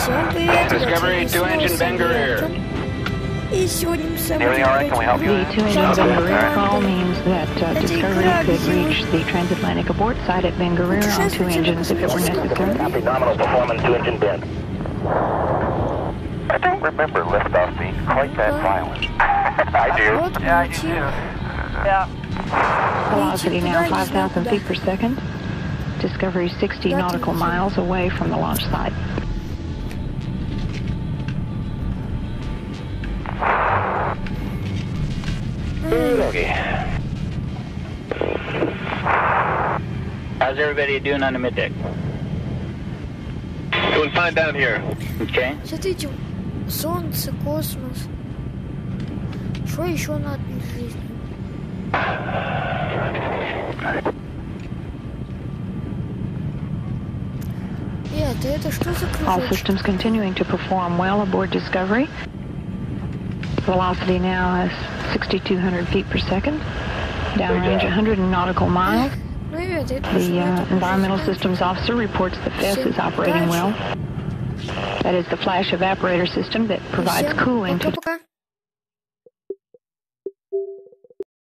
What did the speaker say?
Всем привет, Discovery 2-engine Bengurir. И сегодня мы с вами The two-engine Bengurir call means that Discovery could reach the transatlantic abort site at Bengurir on two engines if it were necessary. Copy, nominal performance, 2-engine Ben. I don't remember liftoff being quite that violent. I do. Yeah, I do too. Yeah. Velocity now 5,000 feet per second. Discovery 60 nautical miles away from the launch site. Okay. How's everybody doing on the middeck? Doing fine down here. Okay. Смотрите, солнце, космос. Что еще надо в жизни? Это что за кружочек? All systems continuing to perform well aboard Discovery. Velocity now is 6,200 feet per second. Downrange 100 nautical miles. The environmental systems officer reports the FES is operating well. That is the flash evaporator system that provides cooling to... Пока-пока.